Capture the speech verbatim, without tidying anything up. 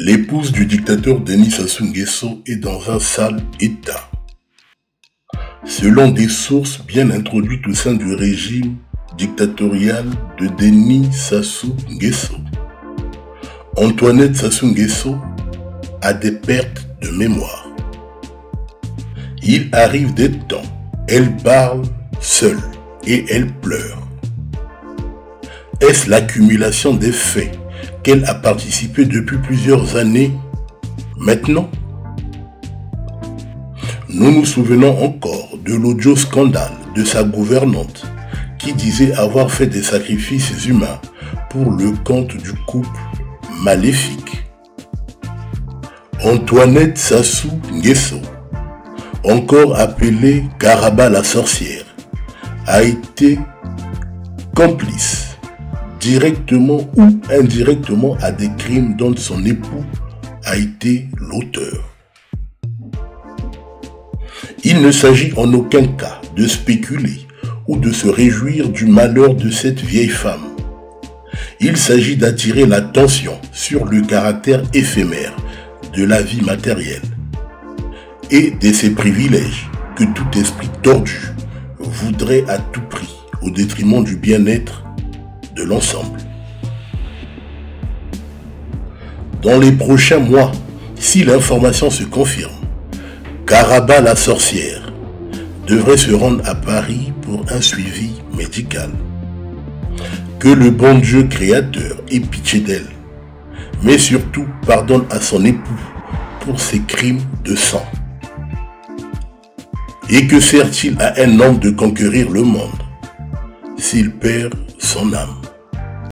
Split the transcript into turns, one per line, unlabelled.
L'épouse du dictateur Denis Sassou Nguesso est dans un sale état. Selon des sources bien introduites au sein du régime dictatorial de Denis Sassou Nguesso, Antoinette Sassou Nguesso a des pertes de mémoire. Il arrive des temps, elle parle seule et elle pleure. Est-ce l'accumulation des faits qu'elle a participé depuis plusieurs années maintenant? Nous nous souvenons encore de l'audio scandale de sa gouvernante qui disait avoir fait des sacrifices humains pour le compte du couple maléfique. Antoinette Sassou Nguesso, encore appelée Karaba la sorcière, a été complice directement ou indirectement à des crimes dont son époux a été l'auteur. Il ne s'agit en aucun cas de spéculer ou de se réjouir du malheur de cette vieille femme. Il s'agit d'attirer l'attention sur le caractère éphémère de la vie matérielle et de ses privilèges que tout esprit tordu voudrait à tout prix au détriment du bien-être de l'ensemble. Dans les prochains mois, si l'information se confirme, Karaba la sorcière devrait se rendre à Paris pour un suivi médical. Que le bon Dieu créateur ait pitié d'elle, mais surtout pardonne à son époux pour ses crimes de sang. Et que sert-il à un homme de conquérir le monde s'il perd son âme?